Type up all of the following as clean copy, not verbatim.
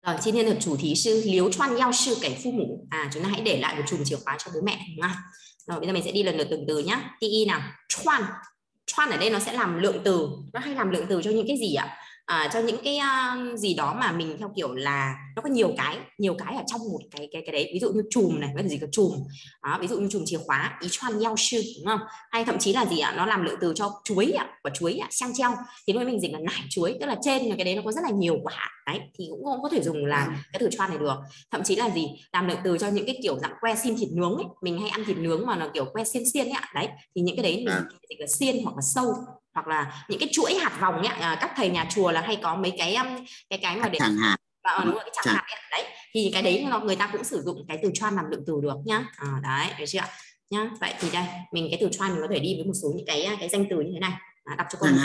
Rồi,今天的主题是流传钥匙给父母. Chúng ta hãy để lại một chùm chìa khóa cho bố mẹ. Đúng không? Rồi, bây giờ mình sẽ đi lần lượt từng từ nhá. Ti nào. Chuan. Chuan ở đây nó sẽ làm lượng từ. Nó hay làm lượng từ cho những cái gì ạ? Cho những cái gì đó mà mình theo kiểu là nó có nhiều cái ở trong một cái đấy. Ví dụ như chùm này, cái gì có chùm. Đó, ví dụ như chùm chìa khóa, ý chuan yao sư, đúng không? Hay thậm chí là gì ạ? Nó làm lượng từ cho chuối ạ, quả chuối ạ, sang treo. Thì lúc mình dịch là nải chuối, tức là trên cái đấy nó có rất là nhiều quả. Đấy, thì cũng có thể dùng là cái từ chuan này được. Thậm chí là gì? Làm lượng từ cho những cái kiểu dạng que xiên thịt nướng ấy. Mình hay ăn thịt nướng mà nó kiểu que xiên xiên ấy ạ. Đấy, thì những cái đấy mình dịch là xiên hoặc là sâu, hoặc là những cái chuỗi hạt vòng ấy, các thầy nhà chùa là hay có mấy cái mà để chẳng hạn, đúng rồi, cái chẳng hạt ấy. Đấy thì cái đấy người ta cũng sử dụng cái từ chuan làm lượng từ được nhá. Đấy, được chưa ạ nhá. Vậy thì đây mình cái từ chuan mình có thể đi với một số những cái danh từ như thế này. Đọc cho con.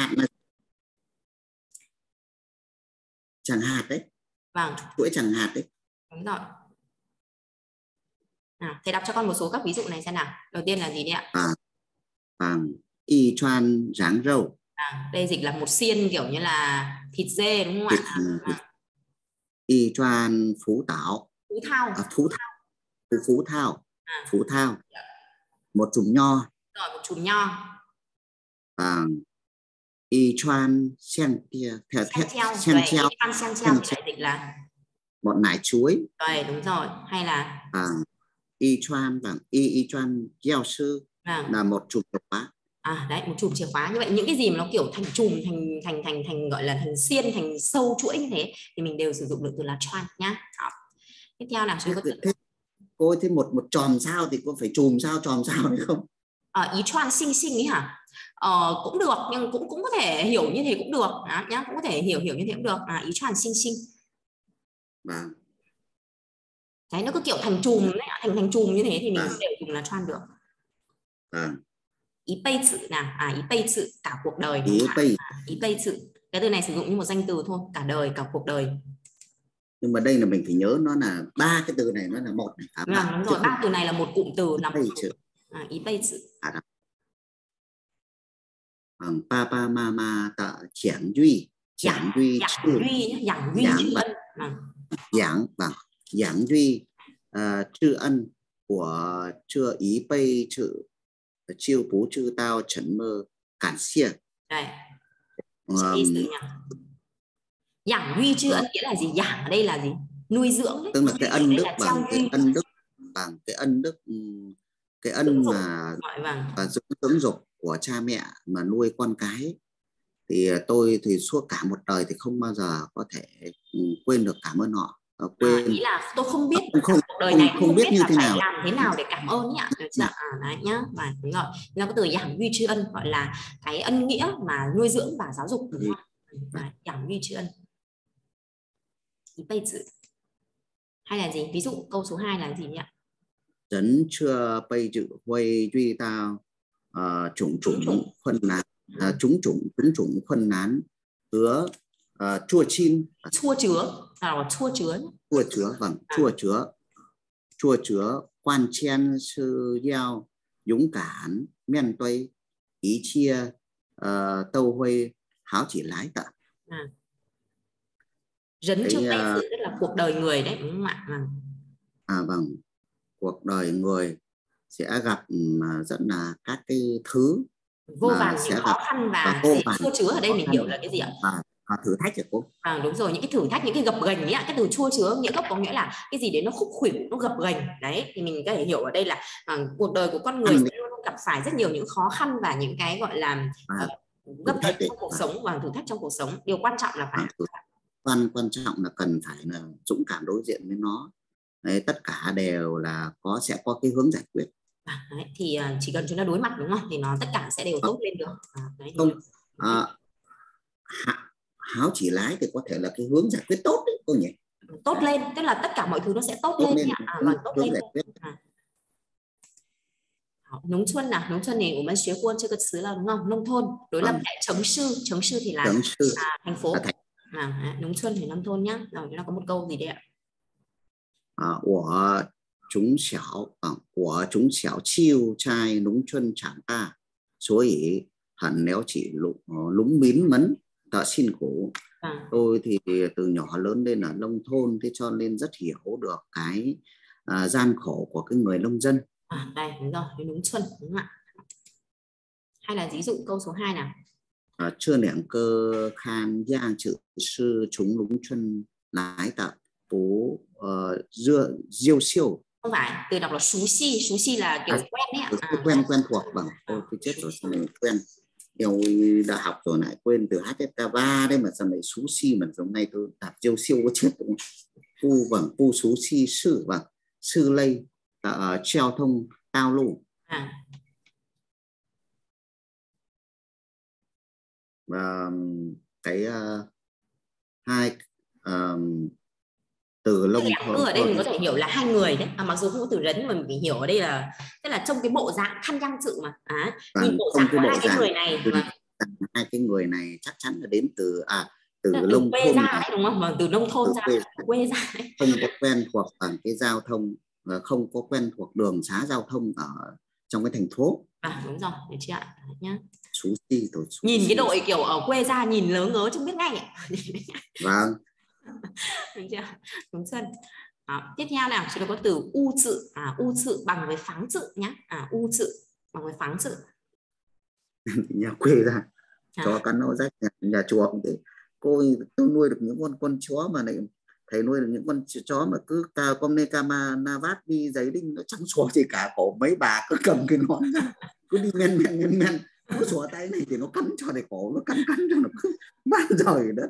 Chẳng hạt đấy. Vâng, chuỗi chẳng hạt đấy. Đúng rồi. Thầy đọc cho con một số các ví dụ này xem nào. Đầu tiên là gì đấy ạ? Y chuan ráng râu. Đây dịch là một xiên kiểu như là thịt dê, đúng không ạ? Y chuan phú tảo. Phú thao. Phú thao. Một chùm nho. Rồi, một chùm nho. Y chuan sen kia sen treo thì dịch là một nải chuối. Rồi, đúng rồi. Hay là y chuan yao sư là một chùm chìa khóa. Đấy, một chùm chìa khóa. Như vậy những cái gì mà nó kiểu thành chùm, thành gọi là thành xiên, thành sâu chuỗi như thế thì mình đều sử dụng được từ là chuan nhá. Tiếp theo nào, cô thấy một chòm sao thì cô phải chùm sao, chòm sao đấy không? Ý chuan xinh xinh ấy hả? Cũng được, nhưng cũng có thể hiểu như thế cũng được nhá, cũng có thể hiểu như thế cũng được. Ý chuan xinh xinh. Đấy, nó cứ kiểu thành chùm đấy, thành chùm như thế thì mình đều dùng là chuan được. Ý bây sự nào, ý bây sự cả cuộc đời. Ý bây sự, cái từ này sử dụng như một danh từ thôi, cả đời, cả cuộc đời. Nhưng mà đây là mình phải nhớ nó là ba cái từ này nó là một này. Đúng rồi, ba từ này là một cụm từ, là một từ. Ý bây sự. Papa mama ta giảng duy. Giảng duy tri ân của chưa ý bây chữ chiêu bú chữ tao chấn mơ cản xia. Đây. Giảng duy tri ân nghĩa là gì? Giảng ở đây là gì? Nuôi dưỡng đấy. Tức là cái ân đức bằng cái ân đức bằng cái ân đức, cái ân mà dưỡng dục của cha mẹ mà nuôi con cái. Thì tôi thì suốt cả một đời thì không bao giờ có thể quên được cảm ơn họ. Ý là tôi không biết cuộc đời này không biết như thế nào, làm thế nào để cảm ơn nhỉ. Đấy nhá. Và đúng rồi, nó có từ giảng duy tri ân, gọi là cái ân nghĩa mà nuôi dưỡng và giáo dục, đúng không? Giảng duy tri ân. Ý bây dự. Hay là gì? Ví dụ câu số 2 là gì nhỉ? Chấn chưa bây dự huây duy tao chủng khuân nán, chúng khuân nán hứa chua chin, chua chứa, vâng, chua chứa quan chen sư giao dũng cảm miền tây ý chia tâu huây háo chỉ lái tạ. Rấn chưa bây dự tức là cuộc đời người đấy, đúng không ạ? Vâng, cuộc đời người sẽ gặp rất là các cái thứ vô vàn những khó khăn và chua chứa ở đây mình hiểu là cái gì ạ? Thử thách hả cô? Đúng rồi, những cái thử thách, những cái gập ghềnh ấy ạ. Cái từ chua chứa nghĩa gốc có nghĩa là cái gì đấy nó khúc khuỷu, nó gập ghềnh. Đấy thì mình có thể hiểu ở đây là cuộc đời của con người sẽ luôn gặp phải rất nhiều những khó khăn và những cái gọi là gập ghềnh trong cuộc sống và thử thách trong cuộc sống. Điều quan trọng là phải quan trọng là cần phải là dũng cảm đối diện với nó. Đấy, tất cả đều là sẽ có cái hướng giải quyết. Đấy, thì chỉ cần chúng ta đối mặt, đúng không, thì nó tất cả sẽ đều tốt lên được. Đấy, háo chỉ lái thì có thể là cái hướng giải quyết tốt đấy cô nhỉ? Tốt lên, tức là tất cả mọi thứ nó sẽ tốt lên. Tốt lên. Nông thôn nào, nông thôn này của mình学过这个词了, đúng không? Nông thôn đối lập lại城市thì là thành phố. Nông thôn thì nông thôn nhá. Rồi chúng ta có một câu gì đây ạ? 我从小就在农村长大，所以很了解农民们 tợ xin khổ. Tôi thì từ nhỏ lớn lên ở nông thôn, thế cho nên rất hiểu được cái gian khổ của cái người nông dân. Đây đúng rồi, đúng xuân đúng không ạ? Hay là ví dụ câu số 2 nào. Chưa nẻng cơ khan giang chữ sư chúng lúng chân lái tạo bố diêu siêu. Không phải, từ đọc là xú xi là kiểu quen đấy ạ. Quen thuộc bằng. Tôi chết rồi, sao mình quen. Điều đã học rồi lại quên từ HSK3 đấy mà sao lại xú xi mà hôm nay tôi đạp diêu siêu có chết đúng không? Pu xú xi sư bằng sư lây treo thông tao lu. Và cái hai từ lông thôi ở đây mình có thể hiểu là hai người đấy, mặc dù không có từ rấn nhưng mà mình phải hiểu ở đây là tức là trong cái bộ dạng khăn răng sự mà nhìn bộ dạng của hai cái người này hai cái người này chắc chắn là đến từ nông thôn ra ấy, đúng không? Từ nông thôn ra, quê ra ấy. Không có quen thuộc bằng cái giao thông và không có quen thuộc đường xá giao thông ở trong cái thành phố. Đúng rồi, được chưa ạ? Nhá. Nhìn cái đội kiểu ở quê ra nhìn lớ ngớ chứ biết ngay. Vâng. Được chưa? Đúng xuân. Tiếp theo nào, chúng ta có từ u tự. U tự bằng với pháng tự nhá. U tự bằng với pháng tự. Nhà quê ra chó cắn nó rách nhà chùa cũng thế. Tôi nuôi được những con chó mà này, thầy nuôi được những con chó mà cứ con Nekama Navat đi giấy đinh nó chẳng xóa gì cả, cổ mấy bà cứ cầm cái nón cứ đi men nó xóa tay này thì nó cắn cho để cổ nó cắn cho nó cứ ban rồi đất.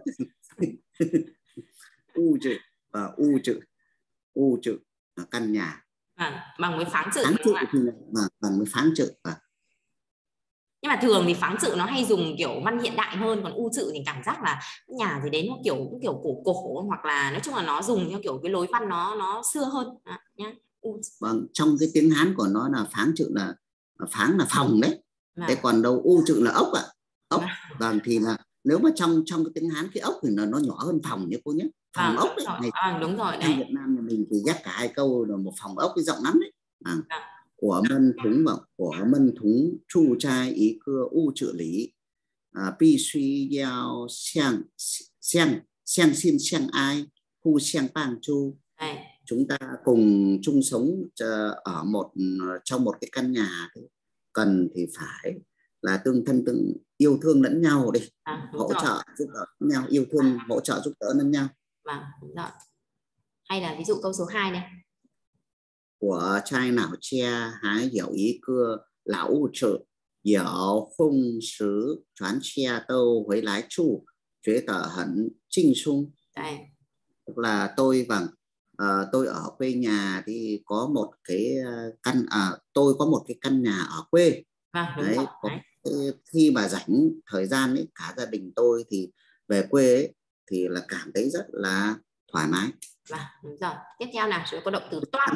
U chữ là căn nhà bằng với pháng tự bằng với pháng tự. Nhưng mà thường thì pháng tự nó hay dùng kiểu văn hiện đại hơn, còn u tự thì cảm giác là nhà gì đấy nó cũng kiểu cổ hoặc là nói chung là nó dùng theo kiểu cái lối văn nó xưa hơn nhá. Vâng, trong cái tiếng Hán của nó là pháng tự là pháng là phòng đấy. Thế còn đâu u tự là ốc ạ. Ốc. Vâng, thì là nếu mà trong cái tiếng Hán cái ốc thì nó nhỏ hơn phòng nhé cô nhé. Phòng ốc đấy. Đúng rồi đấy. Việt Nam nhà mình thì ghép cả hai câu là một phòng ốc cái rộng lắm đấy. Của mân thúng chu trai ý cưa u trợ lý pi suy giao xiang xin xiang ai hu xiang pang chu. Chúng ta cùng chung sống ở trong một cái căn nhà thì cần thì phải là tương thân yêu thương lẫn nhau đi, hỗ trợ giúp đỡ lẫn nhau, yêu thương hỗ trợ giúp đỡ lẫn nhau. Đúng rồi. Hay là ví dụ câu số 2 này. Của trai nào che hái hiểu ý cưa lão u trợ hiểu không sứ choán che tâu với lái chu chế tờ hẳn trinh sung. Tức là tôi ở quê nhà thì có một cái tôi có một cái căn nhà ở quê. Đấy, khi mà rảnh thời gian ấy, cả gia đình tôi thì về quê ấy, thì là cảm thấy rất là thoải mái. Đúng rồi. Tiếp theo nào, chúng có động từ toan.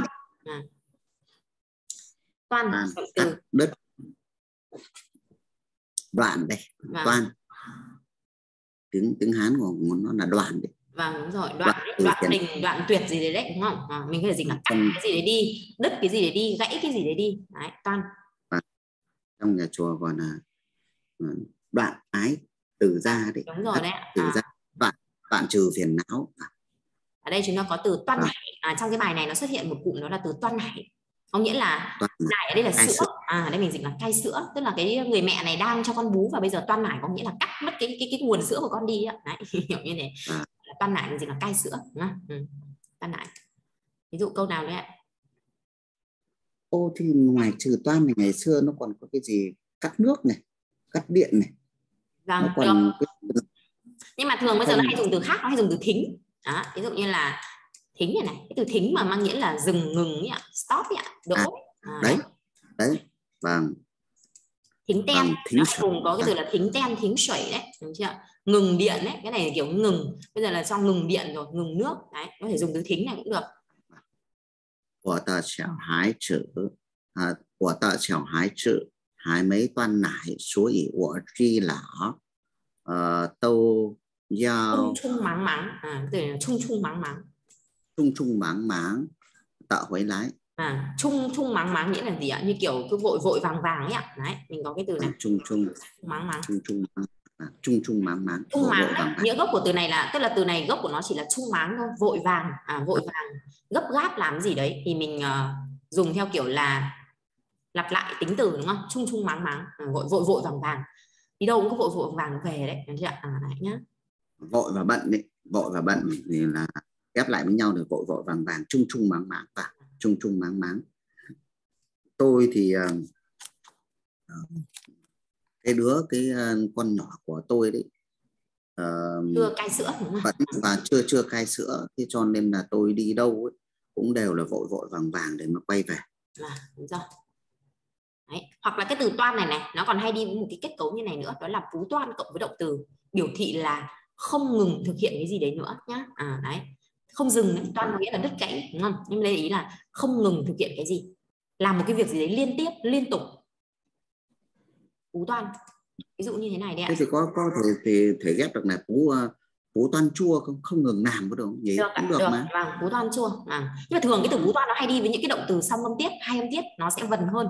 Toan từ đất đoạn đây. Toan tiếng Hán của nó là đoạn đấy. Đúng rồi, đoạn tình, đoạn tuyệt gì đấy đúng không? Mình có thể dịch là cắt cái gì đấy đi, đứt cái gì đấy đi, gãy cái gì đấy đi. Đấy, toan. Trong nhà chùa còn là đoạn ái từ ra đấy. Đúng rồi đấy. Từ ra đoạn trừ phiền não. Ở đây chúng ta có từ toan nải. Trong cái bài này nó xuất hiện một cụm đó là từ toan nải. Có nghĩa là nải ở đây là sữa. Ở đây mình dịch là cai sữa, tức là cái người mẹ này đang cho con bú và bây giờ toan nải có nghĩa là cắt mất cái nguồn sữa của con đi á. Đấy, hiểu như thế. Toan nải mình dịch là cai sữa, đúng không? Toan nải. Ví dụ câu nào đấy ạ? Thì ngoài trừ toan này ngày xưa nó còn có cái gì cắt nước này, cắt điện này. Nó còn nhưng mà thường bây giờ nó hay dùng từ khác, nó hay dùng từ thính. Ví dụ như là thính này, cái từ thính mà mang nghĩa là dừng ngừng ấy ạ, stop ấy ạ, đỗ. Đấy. Vâng. Thính ten, nó cùng có cái từ là thính ten, thính sẩy đấy, đúng chưa? Ngừng điện đấy, cái này là kiểu ngừng. Bây giờ là cho ngừng điện rồi, ngừng nước. Đấy, có thể dùng từ thính này cũng được. Của tờ chảo hái chữ của tờ chảo hái chữ hái mấy toan nải số ỉ của truy lỏ tâu giao chung mắng mắng. Từ chung mắng mắng. Chung mắng mắng tạo huấy lái. Chung mắng mắng nghĩa là gì ạ? Như kiểu cứ vội vàng ấy ạ. Đấy, mình có cái từ này. Chung mắng mắng. Chung Chung chung máng máng. Chung máng đấy. Nghĩa gốc của từ này là, tức là từ này gốc của nó chỉ là chung máng thôi, vội vàng, vội vàng, gấp gáp làm gì đấy thì mình dùng theo kiểu là lặp lại tính từ, đúng không? Chung chung máng máng, vội vội vội vàng vàng, đi đâu cũng có vội vội vàng về đấy, được chưa ạ? Đấy nhá. Vội và bận đấy, vội và bận thì là ghép lại với nhau được, vội vội vàng vàng, chung chung máng máng và chung chung máng máng. Tôi thì cái con nhỏ của tôi đấy chưa cai sữa, đúng không? Và chưa cai sữa, thế cho nên là tôi đi đâu ấy, cũng đều là vội vội vàng vàng để mà quay về. Đúng rồi. Đấy. Hoặc là cái từ toan này nó còn hay đi với một cái kết cấu như này nữa, đó là phú toan cộng với động từ biểu thị là không ngừng thực hiện cái gì đấy nữa nhá. Đấy, không dừng đấy. Toan có nghĩa là đứt gãy, đúng không? Nhưng đây ý là không ngừng thực hiện cái gì, làm một cái việc gì đấy liên tiếp, liên tục, phú toan. Ví dụ như thế này đấy ạ. Thế thì có thể ghép được là phú toan chua không ngừng làm có được không? Vậy cũng được mà. Vâng, phú toan chua. Nhưng mà thường cái từ phú toan nó hay đi với những cái động từ song âm tiết, hai âm tiết, nó sẽ vần hơn.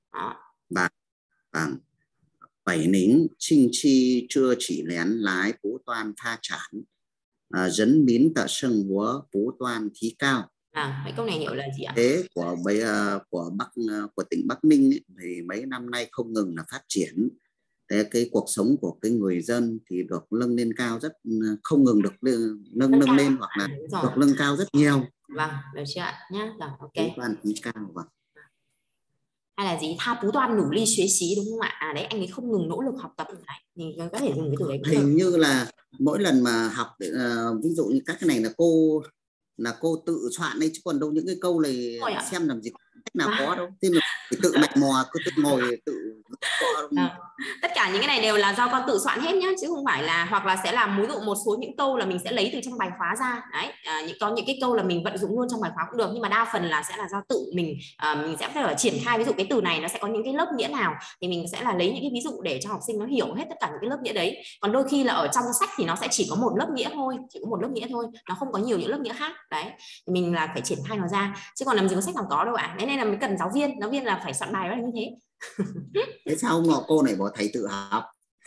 Vâng. Bảy nính trinh chi chưa chỉ lén lái phú toan pha chản dấn mín tờ sân húa phú toan khí cao. Cái câu này hiểu là gì ạ? Thế của tỉnh Bắc Ninh ấy, thì mấy năm nay không ngừng là phát triển. Thế cái cuộc sống của cái người dân thì được nâng lên cao, rất không ngừng được nâng lên, hoặc là được nâng cao rất nhiều. Vâng, được chưa ạ? Nhá, rồi, ok. Phú toan khí cao. Vâng. Hay là gì, tha phú toan nủ ly xuế xí, đúng không ạ? Đấy, anh ấy không ngừng nỗ lực học tập này, thì có thể dùng cái từ đấy. Hình như là mỗi lần mà học ví dụ như các cái này là cô tự soạn đấy, chứ còn đâu những cái câu này xem làm gì cách nào có đâu, thế mà tự mạch mò, cứ tự ngồi tự tất cả những cái này đều là do con tự soạn hết nhá, chứ không phải là, hoặc là sẽ làm ví dụ một số những câu là mình sẽ lấy từ trong bài khóa ra đấy. Có những cái câu là mình vận dụng luôn trong bài khóa cũng được, nhưng mà đa phần là sẽ là do tự mình sẽ phải triển khai. Ví dụ cái từ này nó sẽ có những cái lớp nghĩa nào thì mình sẽ là lấy những cái ví dụ để cho học sinh nó hiểu hết tất cả những cái lớp nghĩa đấy. Còn đôi khi là ở trong sách thì nó sẽ chỉ có một lớp nghĩa thôi, nó không có nhiều những lớp nghĩa khác đấy, thì mình là phải triển khai nó ra, chứ còn làm gì có sách nào có đâu ạ. Thế nên là mới cần giáo viên là phải soạn bài là như thế. Thế sao mà cô này bảo thầy tự học?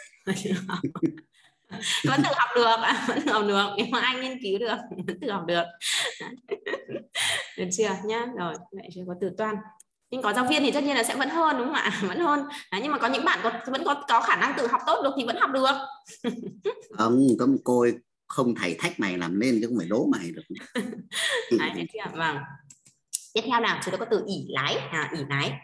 Vẫn tự học được, nếu mà anh nghiên cứu được vẫn tự học được. Được chưa nhá? Rồi, lại chưa có từ toan. Nhưng có giáo viên thì tất nhiên là sẽ vẫn hơn, đúng không ạ? Vẫn hơn. Nhưng mà có những bạn vẫn có khả năng tự học tốt được thì vẫn học được. Không, cô không thầy thách mày làm nên chứ không phải đố mày được. Đấy, vâng. Tiếp theo nào, chúng ta có từ ỷ lái. Ỷ lái.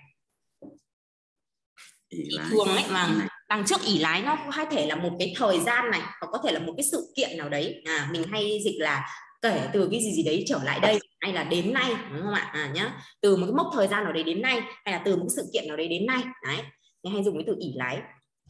Thường ấy mà đằng trước ỷ lái nó có thể là một cái thời gian này, hoặc có thể là một cái sự kiện nào đấy. Mình hay dịch là kể từ cái gì đấy trở lại đây, hay là đến nay, đúng không ạ? Nhá, từ một cái mốc thời gian nào đấy đến nay, hay là từ một cái sự kiện nào đấy đến nay. Đấy, thì hay dùng cái từ ỷ lái.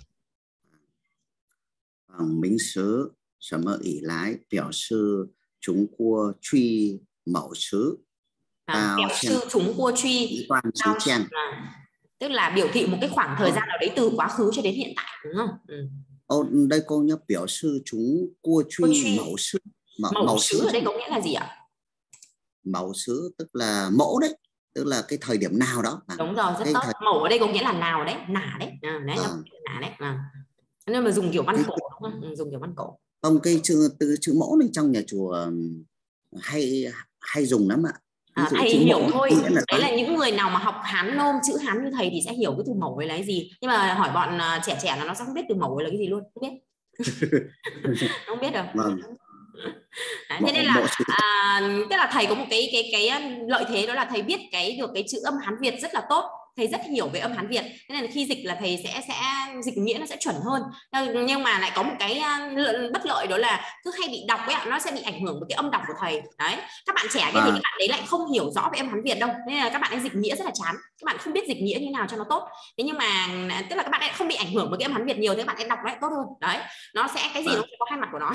Minh sứ什么ỷ lái biểu sư chúng cua truy mẫu sứ. Biểu sư chúng cua truy tức là biểu thị một cái khoảng thời gian nào đấy từ quá khứ cho đến hiện tại, đúng không? Đây cô nhớ biểu sư chúng cua truy mẫu sứ. Mẫu sứ ở đây có nghĩa là gì ạ? Mẫu sứ tức là mẫu đấy, tức là cái thời điểm nào đó. Đúng rồi, rất tốt. Mẫu ở đây có nghĩa là nào đấy, nả đấy. Đấy là nả đấy. Nên mà dùng kiểu văn cổ, đúng không? Dùng kiểu văn cổ. Không, cái chữ mẫu này trong nhà chùa hay dùng lắm ạ. Thầy hiểu thôi. Đấy là những người nào mà học Hán nôm, chữ Hán như thầy thì sẽ hiểu cái từ mẫu ấy là cái gì. Nhưng mà hỏi bọn trẻ là nó sẽ không biết từ mẫu ấy là cái gì luôn, không biết. Không biết được. Đấy, thế nên là tức là thầy có một cái lợi thế, đó là thầy biết được cái chữ âm Hán Việt rất là tốt, thầy rất hiểu về âm Hán Việt, thế nên là khi dịch là thầy sẽ dịch nghĩa nó sẽ chuẩn hơn. Nhưng mà lại có một cái bất lợi, đó là cứ hay bị đọc ấy ạ, nó sẽ bị ảnh hưởng bởi cái âm đọc của thầy. Đấy, các bạn trẻ thì các bạn đấy lại không hiểu rõ về âm Hán Việt đâu, nên là các bạn ấy dịch nghĩa rất là chán, các bạn không biết dịch nghĩa như nào cho nó tốt. Thế nhưng mà tức là các bạn ấy không bị ảnh hưởng bởi cái âm Hán Việt nhiều, thì các bạn ấy đọc lại tốt hơn. Đấy, nó sẽ cái gì nó sẽ có hai mặt của nó.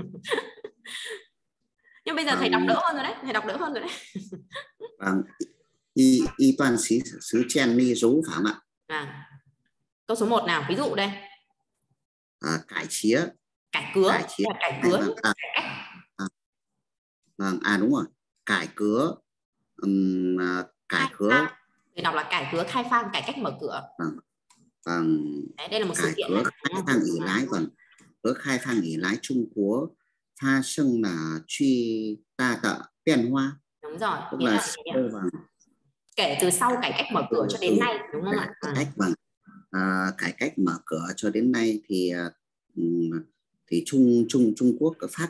Nhưng bây giờ thầy đọc đỡ hơn rồi đấy, y toàn xứ chen ni rú phải không ạ? Câu số 1 nào, ví dụ đây. Cải chía. Cải cứa. Đúng rồi. Cải cứa. Cải cứa. Thì đọc là cải cứa khai phang, cải cách mở cửa. Đấy, đây là một sự kiện. Cải cứa khai phang ỷ lái. khai thác ỷ lái Trung Quốc phát sinh là truy ta tợ biến hóa. Đúng rồi, tức là kể từ sau cải cách mở cửa cho đến nay, đúng không ạ? Cải cách mở cửa cho đến nay thì Trung Quốc phát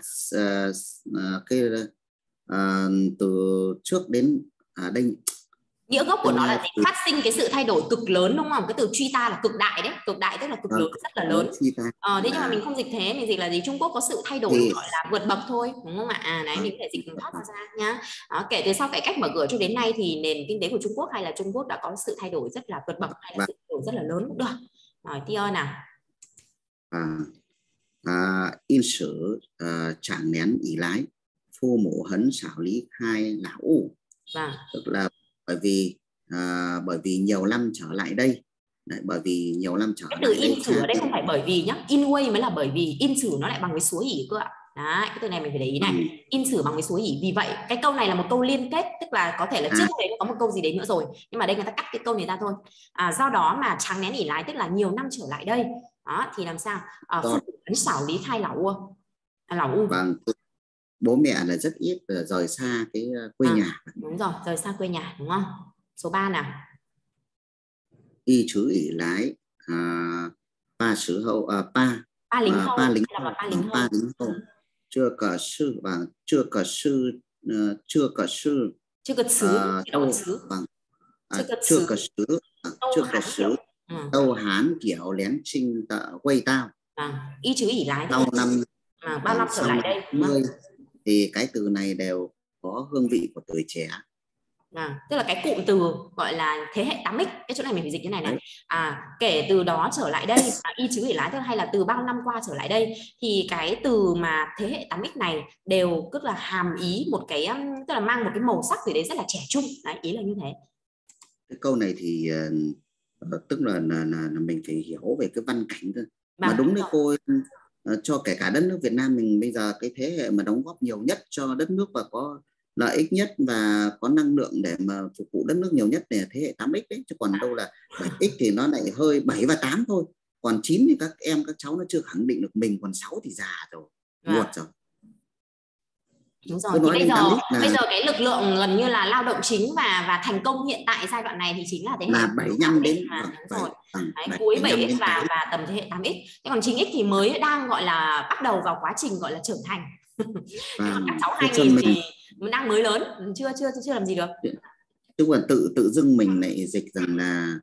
từ trước đến đây. Nghĩa gốc của nó là gì? Phát sinh cái sự thay đổi cực lớn, đúng không? Cái từ truy ta là cực đại đấy, cực đại tức là cực lớn, rất là lớn. Thế nhưng mà mình không dịch thế, mình dịch là gì? Trung Quốc có sự thay đổi gọi là vượt bậc thôi, đúng không ạ? Đấy, mình có thể dịch thoát nó ra nhá. Kể từ sau cải cách mở cửa cho đến nay thì nền kinh tế của Trung Quốc hay là Trung Quốc đã có sự thay đổi rất là vượt bậc hay là sự thay đổi rất là lớn cũng được. Rồi, Tia nào. In sử chẳng nén ỷ lái phu mộ hấn xảo lý khai lão ủ. Tức là bởi vì nhiều năm trở lại đây. Đấy, bởi vì nhiều năm trở lại đây. Cái từ in sử ở đây không phải bởi vì nhá, in way mới là bởi vì, in sử nó lại bằng với số ỷ cơ ạ. Đấy, cái từ này mình phải để ý này. In sử bằng với số ỷ, vì vậy cái câu này là một câu liên kết, tức là có thể là trước đấy có một câu gì đấy nữa rồi, nhưng mà đây người ta cắt cái câu này ra thôi. Do đó mà tráng nén ỷ lái tức là nhiều năm trở lại đây. Đó, thì làm sao? Ấn xảo lý khai lão u. Bố mẹ là rất ít rời xa cái quê nhà. Đúng rồi, rời xa quê nhà, đúng không? Số 3 nào. Y chứ ỷ lái ba sứ hậu ba lính hậu chưa cả sư và chưa cả sư Tâu Hán kiểu lén trinh quay tao. Y chứ ỷ lái sau năm bao năm trở lại đây 10 thì cái từ này đều có hương vị của tuổi trẻ. Tức là cái cụm từ gọi là thế hệ 8X, cái chỗ này mình phải dịch cái này này. Kể từ đó trở lại đây, y chứ ỷ lái tức hay là từ bao năm qua trở lại đây, thì cái từ mà thế hệ 8X này đều tức là hàm ý một cái, tức là mang một cái màu sắc gì đấy rất là trẻ trung. Đấy, ý là như thế. Cái câu này thì tức là mình phải hiểu về cái văn cảnh thôi. Mà đúng đấy cô, cho kể cả đất nước Việt Nam mình bây giờ cái thế hệ mà đóng góp nhiều nhất cho đất nước và có lợi ích nhất và có năng lượng để mà phục vụ đất nước nhiều nhất là thế hệ 8X đấy, chứ còn đâu là 7X thì nó lại hơi 7 và 8 thôi, còn 9 thì các cháu nó chưa khẳng định được mình, còn 6 thì già rồi, muộn rồi. Đúng rồi, thì bây giờ cái lực lượng gần như là lao động chính và thành công hiện tại giai đoạn này thì chính là thế hệ 75 đến cuối 7X và tầm thế hệ 8X. Thế còn 9X thì mới đang gọi là bắt đầu vào quá trình gọi là trưởng thành. Còn các cháu 2000 thì mình đang mới lớn, chưa làm gì được. Chứ còn tự dưng mình lại dịch rằng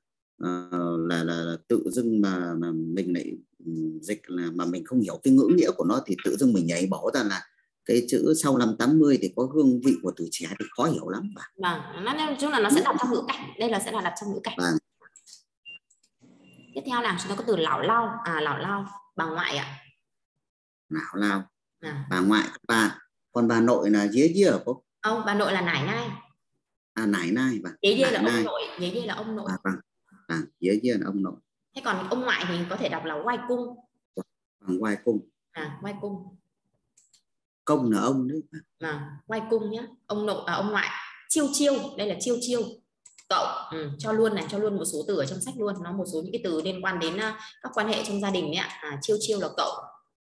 là tự dưng mà mình lại dịch là mà mình không hiểu cái ngữ nghĩa của nó thì tự dưng mình nhảy bỏ ra là cái chữ sau năm 80 thì có hương vị của tuổi trẻ thì khó hiểu lắm. Nói chung là nó sẽ đặt trong ngữ cảnh, đây là sẽ là đặt trong ngữ cảnh. Tiếp theo là chúng ta có từ lão lao, lão lao bà ngoại ạ. Lão lao, bà ngoại, còn bà nội là dế dê ở cô? Bà nội là nải nai. Nải nai bà. Dế dê là ông nội, dế dê là ông nội. Dế dê là ông nội. Thế còn ông ngoại thì có thể đọc là oai cung. Oai cung. Oai cung. Công là ông đấy. Oai cung nhá. Ông nội, ông ngoại. Chiêu chiêu, đây là chiêu chiêu. Cậu, cho luôn một số từ ở trong sách luôn, nó một số những cái từ liên quan đến các quan hệ trong gia đình đấy ạ. Chiêu chiêu là cậu.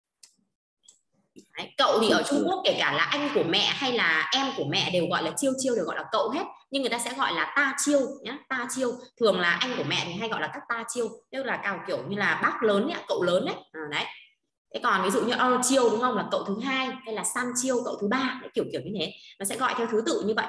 Đấy, cậu thì ở Trung Quốc kể cả là anh của mẹ hay là em của mẹ đều gọi là chiêu chiêu, đều gọi là cậu hết, nhưng người ta sẽ gọi là ta chiêu nhé. Ta chiêu thường là anh của mẹ thì hay gọi là các ta chiêu, tức là cao kiểu như là bác lớn ấy, cậu lớn đấy. Đấy. Thế còn ví dụ như chiêu đúng không, là cậu thứ hai, hay là san chiêu cậu thứ ba, kiểu như thế, nó sẽ gọi theo thứ tự như vậy.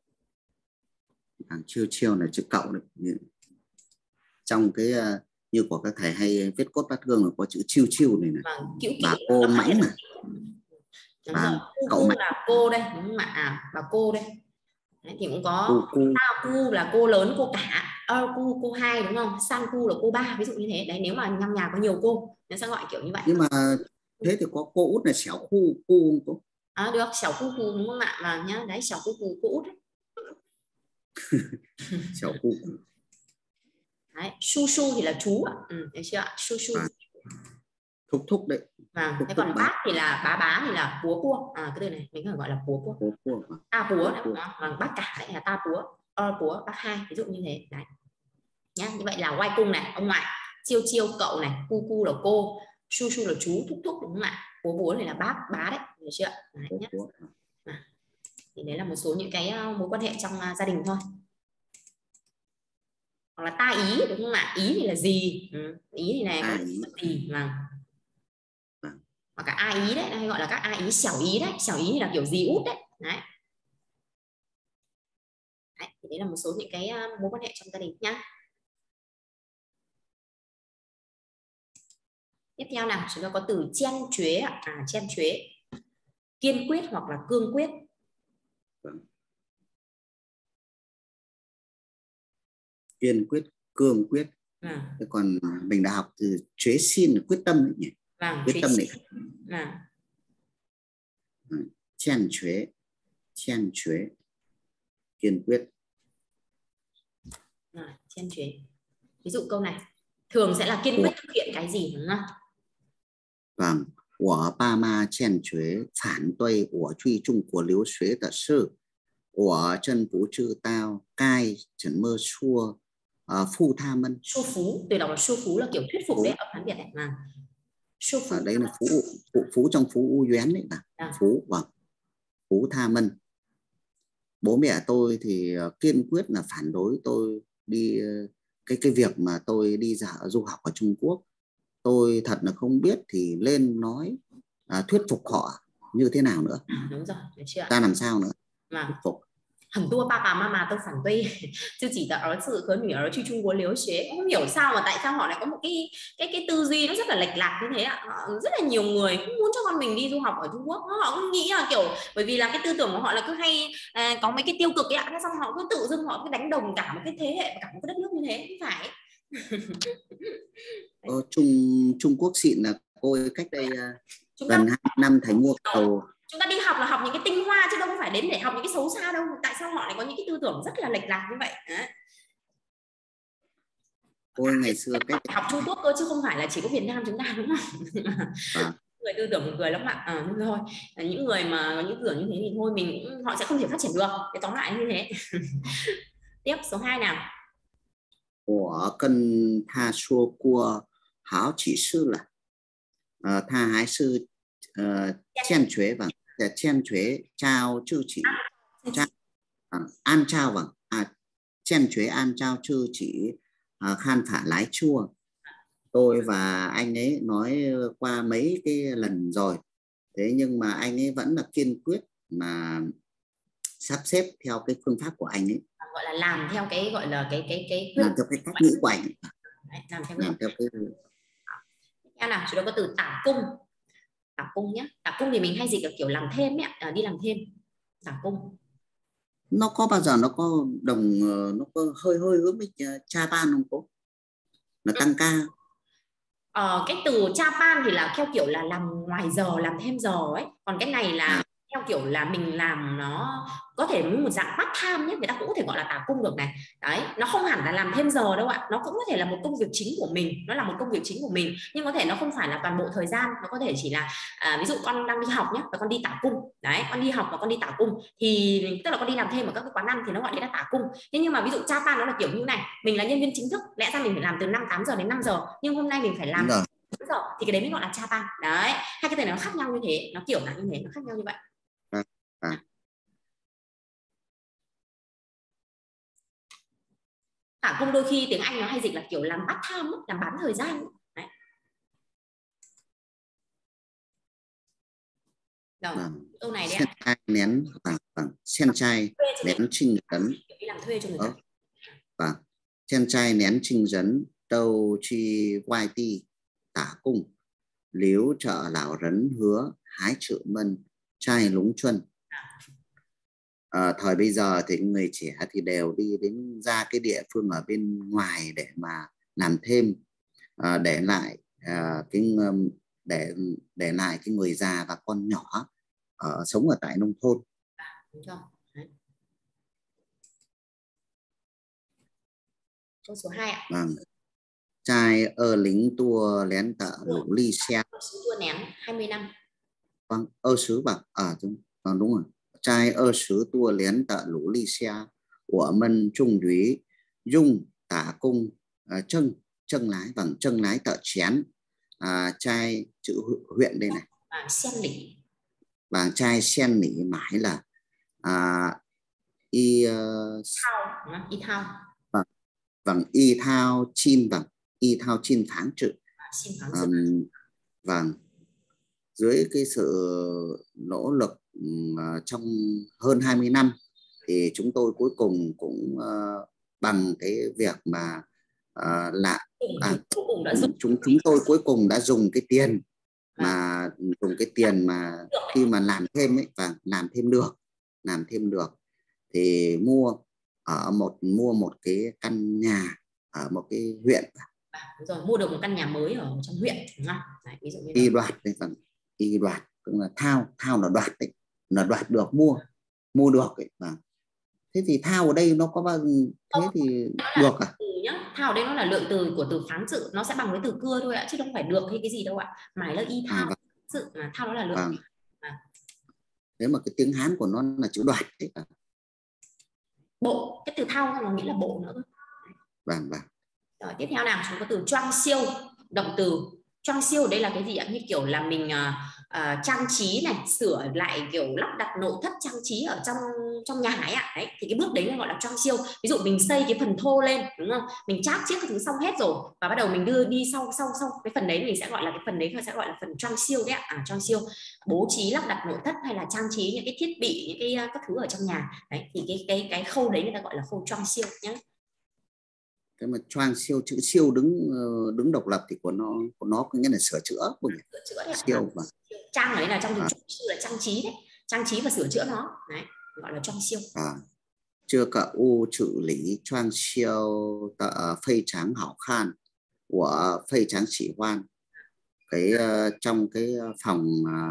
Chiêu là chữ cậu đấy. Trong cái như của các thầy hay viết cốt bát gương là có chữ chiêu này này. Bà cô mãnh mà. Cậu là cô đây, đúng không ạ? Bà cô đây. Đấy, thì cũng có tao cu là cô lớn, cô cả, cu cô hai đúng không? San cu là cô ba, ví dụ như thế. Đấy, nếu mà trong nhà có nhiều cô nó sẽ gọi kiểu như vậy. Nhưng mà thế thì có cô út là xẻo cu không cô? Được, xẻo cu đúng không ạ? Và nhá, đấy xẻo cu cô út đấy. Xẻo cu. Đấy, su su thì là chú ạ. Được chưa ạ? Su su. Thúc đấy. Thế còn bác thì là bá thì là búa cua. Cái từ này mình phải gọi là búa cua. Ta búa đấy, bác cả đấy là ta búa, búa bác hai, ví dụ như thế. Đấy. Nhá, như vậy là oai cung này, ông ngoại, chiêu chiêu cậu này, cu là cô, Su su là chú, thúc thúc đúng không ạ? Bố này là bác, bá đấy, được chưa? Đấy, nhé. Thì đấy là một số những cái mối quan hệ trong gia đình thôi. Hoặc là ta ý đúng không ạ? Ý thì là gì? Ý thì này có gì mà hoặc cả a ý đấy, hay gọi là các a ý xẻo ý đấy. Xẻo ý thì là kiểu gì út đấy. Đấy. Đấy, thì đấy là một số những cái mối quan hệ trong gia đình nhá. Tiếp theo nào, chúng ta có từ chen chuế ạ. Chen chuế, kiên quyết hoặc là cương quyết. Kiên quyết, cương quyết. Còn mình đã học từ chuế xin là quyết tâm đấy nhỉ. Quyết tâm này. Chen chuế, chen chuế, kiên quyết. Chen chuế. Ví dụ câu này thường sẽ là kiên quyết thực hiện cái gì đúng không? Vâng, 我爸妈坚决反对我去中国留学的事，我真不知道该怎么说服他们。 Su phú, từ đó là su phú là kiểu thuyết phục đấy, ở Hán Việt này mà. Su phú. Đấy là phú trong phú u uyển đấy là phú, vâng, phú tha mân. Bố mẹ tôi thì kiên quyết là phản đối tôi đi cái việc mà tôi đi du học ở Trung Quốc. Tôi thật là không biết thì lên nói thuyết phục họ như thế nào nữa. Đúng rồi, được chưa? Ta làm sao nữa? Thuyết phục. 很多爸爸妈妈都反对自己的儿子和女儿去中国留学. Không hiểu sao mà tại sao họ lại có một cái tư duy nó rất là lệch lạc như thế ạ. Rất là nhiều người không muốn cho con mình đi du học ở Trung Quốc. Họ cứ nghĩ là kiểu bởi vì là cái tư tưởng của họ là cứ hay có mấy cái tiêu cực ấy ạ. Thế xong họ cứ tự dưng họ cứ đánh đồng cả một cái thế hệ, cả một cái đất nước như thế. Không phải. Trung Quốc xịn là cô ấy cách đây gần 2 năm thấy mua cầu. Chúng ta đi học là học những cái tinh hoa chứ đâu có phải đến để học những cái xấu xa đâu. Tại sao họ lại có những cái tư tưởng rất là lệch lạc như vậy? Đấy. Ôi ngày xưa cách học Trung Quốc cơ chứ không phải là chỉ có Việt Nam chúng ta đúng không? Người tư tưởng cười lắm ạ. Nhưng thôi, những người mà có những tư tưởng như thế thì thôi họ sẽ không thể phát triển được. Cái tóm lại như thế. Tiếp số 2 nào. 我跟他说过好几次了，他还是坚决吧，坚决照自己按照吧坚决按照自己khăn phải lái chua. Tôi và anh ấy nói qua mấy cái lần rồi, thế nhưng mà anh ấy vẫn là kiên quyết mà sắp xếp theo cái phương pháp của anh ấy, gọi là làm theo cái gọi là cái làm theo cái cách nghĩ của anh. Làm theo cái theo nào, chúng ta có từ tả cung. Tả cung nhé. Tả cung thì mình hay dịch là kiểu làm thêm ấy, đi làm thêm. Tả cung nó có bao giờ nó có nó có hơi hướng với cha ban không cô? Là tăng ca. Cái từ cha ban thì là theo kiểu là làm ngoài giờ, làm thêm giờ ấy. Còn cái này là theo kiểu là mình làm nó có thể một dạng part time nhé, người ta cũng có thể gọi là tả cung được này. Đấy, nó không hẳn là làm thêm giờ đâu ạ. Nó cũng có thể là một công việc chính của mình, nó là một công việc chính của mình, nhưng có thể nó không phải là toàn bộ thời gian. Nó có thể chỉ là ví dụ con đang đi học nhé và con đi tả cung. Đấy, con đi học và con đi tả cung thì tức là con đi làm thêm ở các cái quán ăn thì nó gọi đấy là tả cung. Thế nhưng mà ví dụ cha ban nó là kiểu như này, mình là nhân viên chính thức, lẽ ra mình phải làm từ 8 giờ đến 5 giờ, nhưng hôm nay mình phải làm giờ thì cái đấy mới gọi là cha ban. Đấy, hai cái từ này nó khác nhau như thế, nó kiểu là như thế, nó khác nhau như vậy. Tả công đôi khi tiếng Anh nó hay dịch là kiểu làm part time, làm bán thời gian. Đấy. Rồi, câu này đấy ạ. Nén sen trai nén trinh rấn. Đi làm thuê cho người ta. Vâng. Sen trai nén trinh rấn đâu chi ngoài ti tả cung. Liếu trợ lão rấn hứa hái chữ mân trai lúng chuân. Thời bây giờ thì người trẻ thì đều đi đến ra cái địa phương ở bên ngoài để mà làm thêm, để lại để lại cái người già và con nhỏ sống ở tại nông thôn. Đúng rồi. Câu số 2 ạ. Vâng. Trai ở lính tua lén tợ lũ ly xe. Tua nén 20 năm. Vâng, sứ bằng đúng rồi. Trai sứ tua lén tợ lũ ly xe của mân trung úy dung tả cung chân lái bằng chân lái tợ chén trai chữ huyện đây này. Sen lỉ. Vàng trai sen nỉ mãi là y thao, y thao. Vâng, y thao chin, vâng, y thao chin tháng chữ. Vâng, dưới cái sự nỗ lực trong hơn 20 năm thì chúng tôi cuối cùng cũng bằng cái việc mà chúng tôi cuối cùng đã dùng cái tiền mà khi mà làm thêm ấy, và làm thêm được thì mua một cái căn nhà ở một cái huyện. Đúng rồi, mua được một căn nhà mới ở trong huyện, đúng không? Đấy, ví dụ như y đoạt đấy, phần y đoạt tức là thao là đoạt đấy, là đoạt được, mua được ấy. Thế thì thao ở đây nó có bao thế thì được à? Thao ở đây nó là lượng từ của từ phán sự, nó sẽ bằng với từ cưa thôi ạ, chứ không phải được hay cái gì đâu ạ. Mãi là y thao sự, mà thao nó là lượng. Thế mà cái tiếng Hán của nó là chữ đoạt đấy. Bộ, cái từ thao nó nghĩa là bộ nữa. Vâng. Rồi tiếp theo nào, chúng có từ choang siêu, động từ choang siêu ở đây là cái gì ạ? Như kiểu là mình trang trí này, sửa lại, kiểu lắp đặt nội thất trang trí ở trong nhà ấy ạ. Đấy, thì cái bước đấy là gọi là choang siêu. Ví dụ mình xây cái phần thô lên, đúng không? Mình chát chiết cái thứ xong hết rồi và bắt đầu mình đưa đi sau cái phần đấy mình sẽ gọi là cái phần đấy sẽ gọi là phần choang siêu đấy ạ. Choang siêu bố trí lắp đặt nội thất hay là trang trí những cái thiết bị, những cái các thứ ở trong nhà. Đấy, thì cái khâu đấy người ta gọi là khâu choang siêu nhé. Cái mà choang siêu, chữ siêu đứng độc lập thì của nó có nghĩa là sửa chữa. Siêu mà trang ấy là trong từ siêu là trang trí đấy, trang trí và sửa chữa nó đấy, gọi là choang siêu. Chưa cả u chữ lý choang siêu tợ phê tráng hảo khan của phê tráng sĩ hoan. Trong cái phòng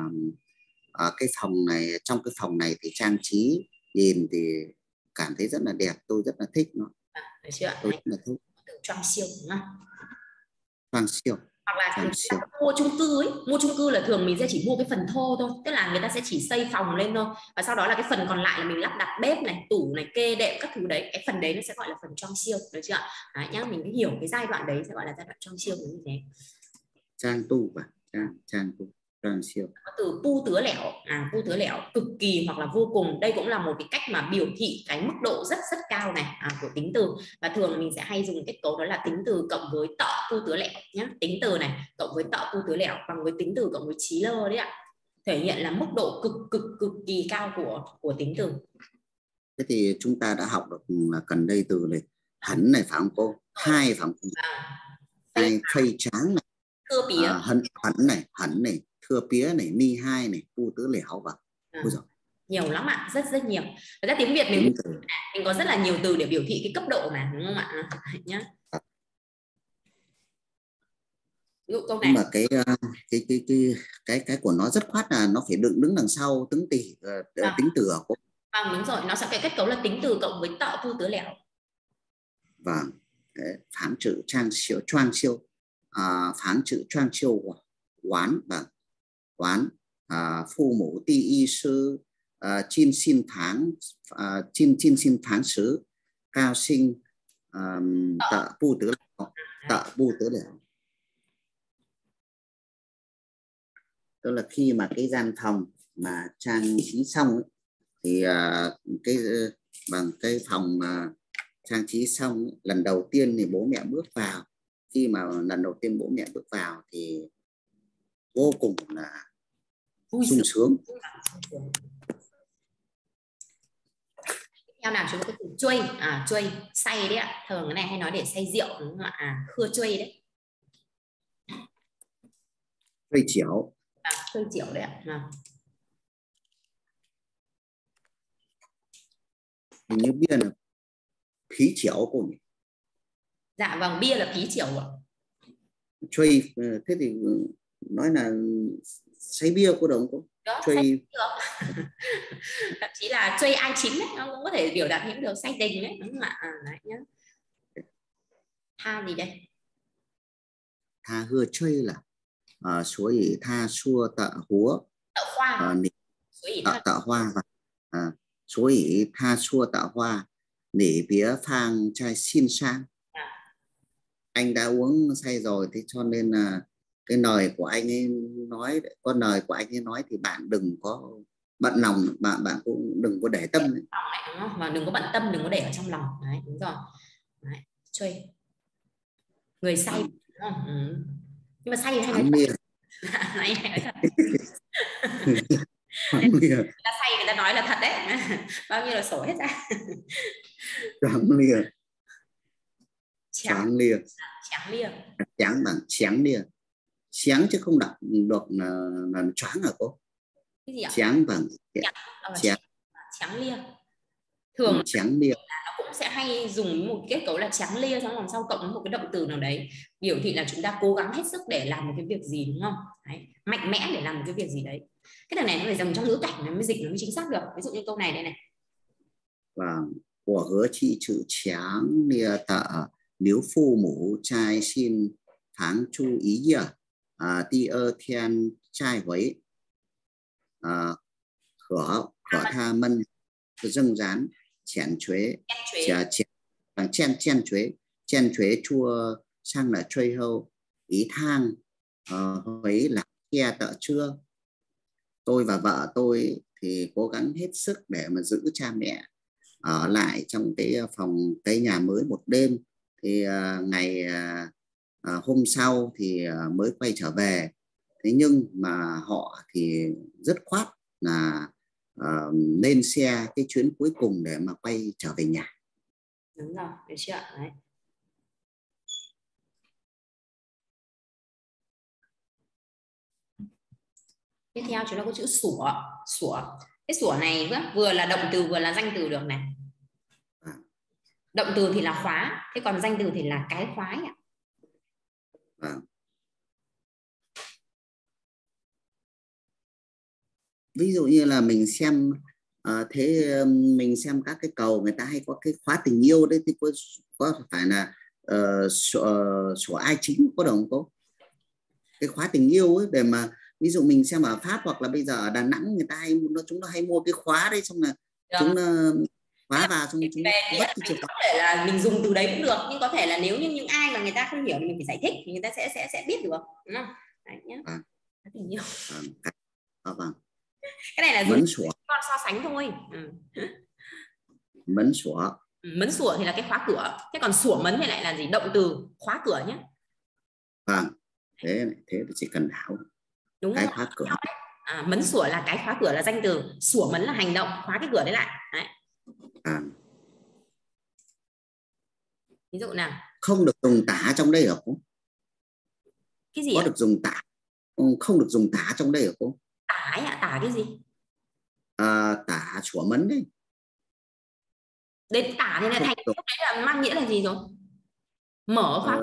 trong cái phòng này thì trang trí nhìn thì cảm thấy rất là đẹp, tôi rất là thích nó. Được chưa? Tôi rất là thích. Choang siêu đúng không? Choang siêu. Hoặc là mua chung cư ấy, mua chung cư là thường mình sẽ chỉ mua cái phần thô thôi, tức là người ta sẽ chỉ xây phòng lên thôi và sau đó là cái phần còn lại là mình lắp đặt bếp này, tủ này, kê đệm các thứ đấy, cái phần đấy nó sẽ gọi là phần choang siêu, được chưa ạ? Đấy nhá, mình hiểu cái giai đoạn đấy sẽ gọi là giai đoạn choang siêu như thế. Trang tu và trang tu. Có từ pu tứa lẻo, pu tứa lẻo cực kỳ hoặc là vô cùng, đây cũng là một cái cách mà biểu thị cái mức độ rất cao này của tính từ, và thường mình sẽ hay dùng kết cấu đó là tính từ cộng với tợ pu tứa lẻo nhé. Tính từ này cộng với tợ pu tứa lẻo bằng với tính từ cộng với trí lơ đấy ạ, thể hiện là mức độ cực kỳ cao của tính từ. Thế thì chúng ta đã học được là cần đây từ này hẳn này phải không cô? Hai phải không? Hai phây tráng này, thưa pía, hẳn này, thưa pía này, mi hai này, pu tứ lẻo và nhiều lắm ạ, rất nhiều. Và ra tiếng Việt mình có rất là nhiều từ để biểu thị cái cấp độ mà, đúng không ạ? Nhá. Ví dụ câu này. Nhưng mà cái của nó rất khoát là nó phải đứng đằng sau tính từ ở cô. Vâng, đúng rồi, nó sẽ cái kết cấu là tính từ cộng với tợ pu tứ lẻo. Vâng, phán chữ choang siêu, phán chữ choang siêu quán và quán phu mẫu ti y sư chin xin tháng sứ cao sinh tợ pu tứ lẻo. Tức là khi mà cái gian phòng mà trang trí xong ấy, thì cái phòng mà trang trí xong ấy, lần đầu tiên thì bố mẹ bước vào, khi mà lần đầu tiên bố mẹ bước vào thì vô cùng là sung sướng. Theo nào chúng có từ chuây, chuây say đấy ạ, thường cái này hay nói để say rượu, đúng không ạ? Khưa chuây đấy. Chuây chiểu. Chuây chiểu đấy ạ. Hình như bia là phí chiểu cô nhỉ? Dạ vâng, bia là phí chiểu ạ. Chuây, thế thì nói là say bia cô đồng cô? Chuây. Thậm chí là chuây ai chính đấy, nó cũng có thể biểu đạt những điều say tình đấy, đúng không ạ? Đấy nhá. Tha gì đây? Tha hưa chuây là suối tha xua tạ húa tạ hoa và suối tha xua tạ hoa để bía phang chai xin sang. Anh đã uống say rồi, thế cho nên là cái lời của anh ấy nói, con lời của anh ấy nói thì bạn đừng có bận lòng, bạn cũng đừng có để tâm ấy. Mà đừng có bận tâm, đừng có để ở trong lòng. Đấy, đúng rồi. Đấy, chơi người say, đúng không? Ừ. Nhưng mà say hay nói thật. Này, hay nói thật. Người ta say người ta nói là thật đấy. Bao nhiêu là sổ hết ra. Choáng lia. Choáng lia. Tráng lia. Tráng bằng chén lia. Chén chứ không đọc được là choáng hả cô? Cái gì ạ? Chén bằng tráng lia. Thường tráng lia. Nó cũng sẽ hay dùng một kết cấu là tráng lia, xong đằng sau cộng với một cái động từ nào đấy biểu thị là chúng ta cố gắng hết sức để làm một cái việc gì, đúng không? Đấy, mạnh mẽ để làm một cái việc gì đấy. Cái đằng này nó phải dùng trong ngữ cảnh nó mới dịch, nó mới chính xác được. Ví dụ như câu này đây này. Vâng, của hứa chi chữ tráng lia tợ, nếu phu mũ trai xin tháng chu ý ti ơ thiên trai với khở tha mân dâng rán chèn chuế chen chuế chua sang là chơi hâu ý thang ấy là kia tợ chưa. Tôi và vợ tôi thì cố gắng hết sức để mà giữ cha mẹ ở lại trong cái phòng, cái nhà mới một đêm. Thì ngày hôm sau thì mới quay trở về. Thế nhưng mà họ thì rất khoát là lên xe cái chuyến cuối cùng để mà quay trở về nhà. Đúng rồi, được chưa? Đấy. Tiếp theo chúng ta có chữ sủa. Cái sủa này vừa là động từ vừa là danh từ được này. Động từ thì là khóa, thế còn danh từ thì là cái khóa ạ. Ví dụ như là mình xem mình xem các cái cầu người ta hay có cái khóa tình yêu đấy, thì có phải là sủa ai chính có đồng không? Cái khóa tình yêu ấy, để mà ví dụ mình xem ở Pháp hoặc là bây giờ ở Đà Nẵng người ta chúng nó hay mua cái khóa đấy, xong là chúng khóa vào xong chúng vất cái chìa khóa. Có thể là mình dùng từ đấy cũng được, nhưng có thể là nếu như những ai mà người ta không hiểu thì mình phải giải thích thì người ta sẽ biết được, đúng không? Đấy nhá. Tình yêu. Vâng. Cái này là dùng con so sánh thôi. Mấn sủa. Mấn sủa thì là cái khóa cửa, thế còn sủa mấn thì lại là gì? Động từ khóa cửa nhé. Vâng, thế thì chỉ cần đảo đúng cái rồi. khóa cửa. Mấn sủa là cái khóa cửa là danh từ, sủa mấn là hành động khóa cái cửa đấy lại. Đấy. Ví dụ nào? Không được dùng tả trong đây hả cô? Cái gì có ạ? Được dùng tả, không được dùng tả trong đây hả cô? Tả ấy ạ? Tả cái gì? Tả sủa mấn đấy. Đến tả thì là thành lúc đấy là mang nghĩa là gì rồi? Mở khóa.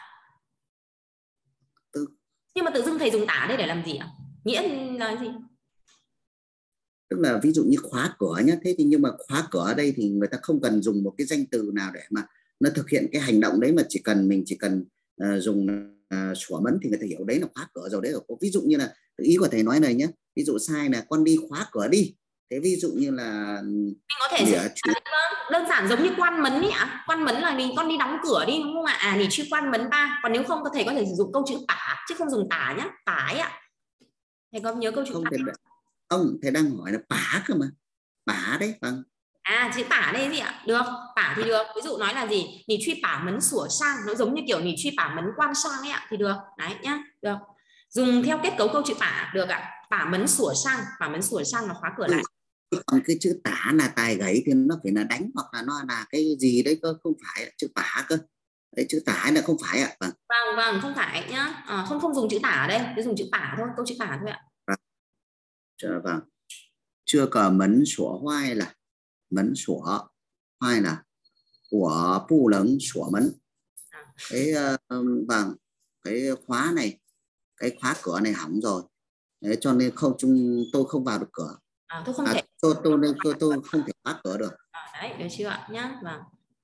Nhưng mà tự dưng thầy dùng tả đây để làm gì ạ? Nghĩa là gì? Tức là ví dụ như khóa cửa nhá, thế thì nhưng mà khóa cửa ở đây thì người ta không cần dùng một cái danh từ nào để mà nó thực hiện cái hành động đấy, mà mình chỉ cần dùng sủa mấn thì người ta hiểu đấy là khóa cửa rồi đấy. Ví dụ như là ý của thầy nói này nhé, ví dụ sai là con đi khóa cửa đi, thế ví dụ như là mình có thể đơn giản giống như quan mấn ấy ạ. Quan mấn là mình con đi đóng cửa đi, đúng không ạ? Thì chưa quan mấn ba. Còn nếu không thầy có thể sử dụng câu chữ tả chứ không dùng tả nhá. Tả ấy ạ. Thầy có nhớ câu chữ tả? Không, thầy đang hỏi là bả cơ mà. Bả đấy, vâng. Chữ tả đây gì ạ? Được, tả thì được. Ví dụ nói là gì? Nì truy tả mấn sủa sang, nó giống như kiểu nì truy tả mấn quan sang ấy ạ, thì được. Đấy nhá, được. Dùng theo kết cấu câu chữ tả được ạ. Tả mấn sủa sang là khóa cửa lại. Còn cái chữ tả là tài gãy thì nó phải là đánh hoặc là nó là cái gì đấy cơ, không phải chữ tả cơ. Đấy, chữ tả là không phải ạ. Vâng, không phải nhá. Không dùng chữ tả ở đây, cứ dùng chữ tả thôi, câu chữ tả thôi ạ. Vâng. Chưa cờ mấn sủa hoai là mấn sủa hoai là của pu lấn sủa mấn. Cái vâng, cái khóa này, cái khóa cửa này hỏng rồi. Đấy, cho nên tôi không vào được cửa. Tôi không thể. Tôi không thể khóa cửa được. Đấy, được chưa ạ? Nhá. Vâng.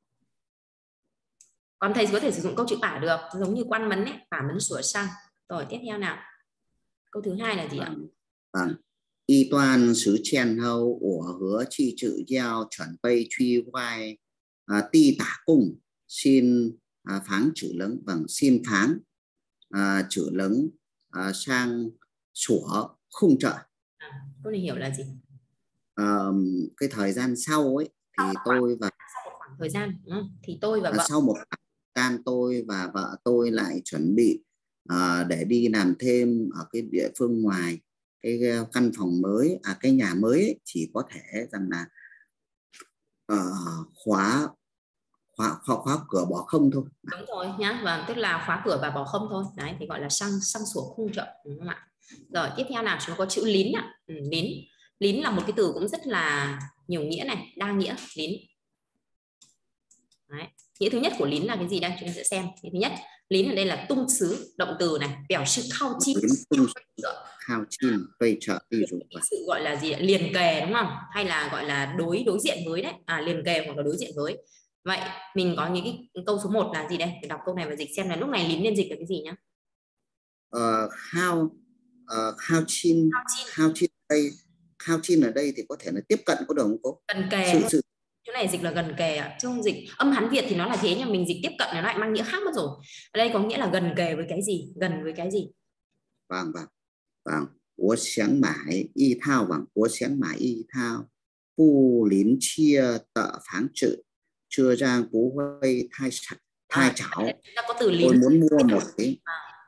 Còn thầy có thể sử dụng câu chữ tả được, giống như quan mấn ấy, tả mấn sủa sang. Rồi tiếp theo nào. Câu thứ hai là gì ạ? Vâng. Y toàn sứ chèn hâu của hứa chi chữ giao chuẩn bay truy hoài ti tả cung xin pháng chữ lớn. Vâng, xin pháng chữ lớn sang sủa khung trợ. Câu này hiểu là gì? Cái thời gian sau ấy thì tôi và sau một khoảng thời gian đúng không? Thì tôi và vợ sau một khoảng thời gian tôi và vợ tôi lại chuẩn bị để đi làm thêm ở cái địa phương ngoài, cái căn phòng mới, cái nhà mới ấy, chỉ có thể rằng là khóa cửa bỏ không thôi. Đúng rồi nhá, vâng, tức là khóa cửa và bỏ không thôi. Đấy thì gọi là sang sủa khung trợ, đúng không ạ? Rồi tiếp theo nào, chúng có chữ lín ạ. Lín. Lín là một cái từ cũng rất là nhiều nghĩa này, đa nghĩa, lín. Đấy. Nghĩa thứ nhất của lín là cái gì đây? Chúng ta sẽ xem. Nghĩa thứ nhất, lín ở đây là tung xứ, động từ này, biểu sự khao chi. Khao chi, vây trợ, ví dụ sự gọi là gì? Liền kề đúng không? Hay là gọi là đối diện với đấy, liền kề hoặc là đối diện với. Vậy mình có những cái câu số 1 là gì đây? Để đọc câu này và dịch xem là lúc này lín nên dịch là cái gì nhá. Khao chin đây, khao chin ở đây thì có thể là tiếp cận, có được không cô? Gần kề. Chỗ này dịch là gần kề ạ, chứ không dịch âm Hán Việt thì nó là thế, nhưng mình dịch tiếp cận nó lại mang nghĩa khác mất rồi. Ở đây có nghĩa là gần kề với cái gì, gần với cái gì. Vâng. 我想买一套房，我想买一套不临街的房子，这样不会太吵。tôi muốn mua một cái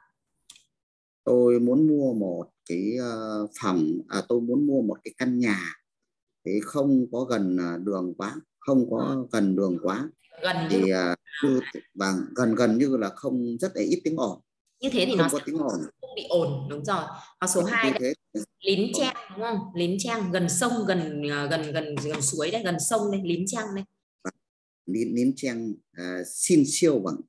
phòng, tôi muốn mua một cái căn nhà thì không có gần đường quá, không có gần đường quá, thì gần như là không, rất là ít tiếng ồn. Như thế thì không nó có tiếng ồn, không bị ồn, đúng rồi. Và số 2 lín trang đúng không? Lín trang gần sông, gần suối đây, gần sông đây, lín trang đây. Lín trang xin siêu bằng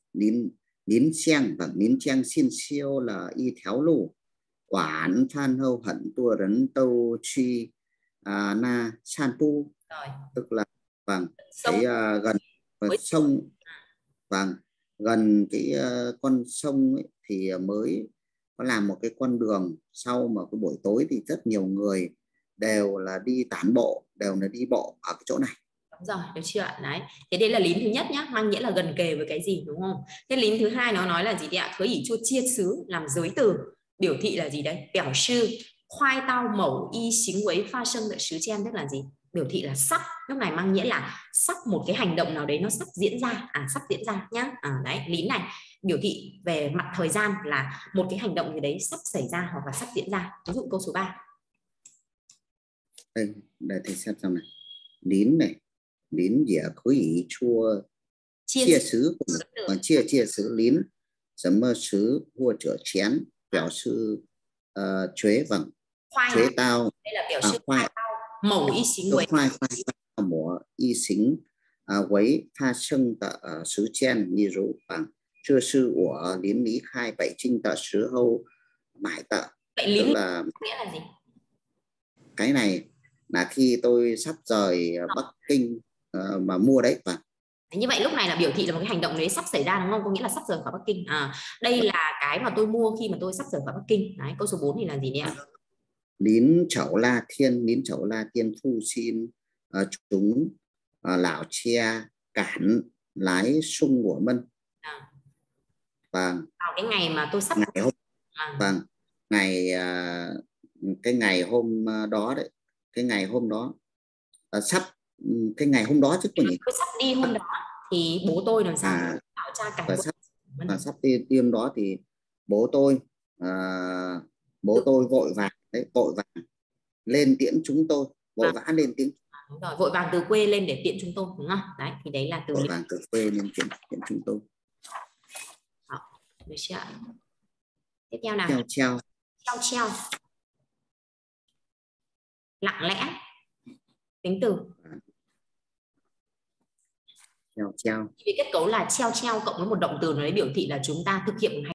lín trang xin siêu là y theo lù quản phan hâu hận tua rấn tâu chi na san pu, tức là cái gần sông, gần cái con sông ấy, thì mới có làm một cái con đường. Sau mà cái buổi tối thì rất nhiều người đều là đi tản bộ, đều là đi bộ ở cái chỗ này. Đúng rồi, được chưa ạ? Đấy. Thế đây là lín thứ nhất nhá, mang nghĩa là gần kề với cái gì, đúng không? Thế lín thứ hai nó nói là gì đấy ạ? Khởi ý chua chia xứ, làm giới từ, biểu thị là gì đấy? Biểu sư khoai tao mẩu y xính quấy pha sân đợi sứ chen, tức là gì? Biểu thị là sắp, lúc này mang nghĩa là sắp một cái hành động nào đấy nó sắp diễn ra, sắp diễn ra nhá. Đấy, lín này biểu thị về mặt thời gian là một cái hành động gì đấy sắp xảy ra hoặc là sắp diễn ra. Ví dụ câu số 3. Đây thầy xem này. Lín này, lín dĩa khối ý chua chia xứ, chia xứ lín怎么xứ或者chén biểu sư chế vâng chế tao, đây là biểu sư khoai tao mẩu y xính quấy, khoai mổ y xính quấy pha sân tại xứ chen, ví dụ bằng chưa sư của lín lý khai bảy trinh tại xứ hâu mãi tạ. Tức là nghĩa là gì? Cái này là khi tôi sắp rời Bắc Kinh mà mua đấy. Và như vậy lúc này là biểu thị là một cái hành động đấy sắp xảy ra đúng không? Có nghĩa là sắp rời khỏi Bắc Kinh. Đây là cái mà tôi mua khi mà tôi sắp rời khỏi Bắc Kinh. Đấy, câu số 4 thì là gì đấy ạ? Lín chẩu la thiên thu xin chúng lão che cản lái sung của Mân. Và vào cái ngày mà tôi sắp ngày hôm cái ngày hôm đó đấy, cái ngày hôm đó cái ngày hôm đó chứ có nhỉ? Tôi sắp đi hôm đó thì bố tôi làm sao tạo cha cảnh sắp đi hôm đó thì bố tôi vội vàng lên tiễn chúng tôi, vội vã lên tiễn. Đúng rồi, vội vàng từ quê lên để tiễn chúng tôi, đúng không? Đấy thì đấy là từ vội vàng từ quê lên tiễn chúng tôi. Được chưa? Tiếp theo nào. Treo lặng lẽ, tính từ treo vì kết cấu là treo cộng với một động từ nó đấy biểu thị là chúng ta thực hiện một hành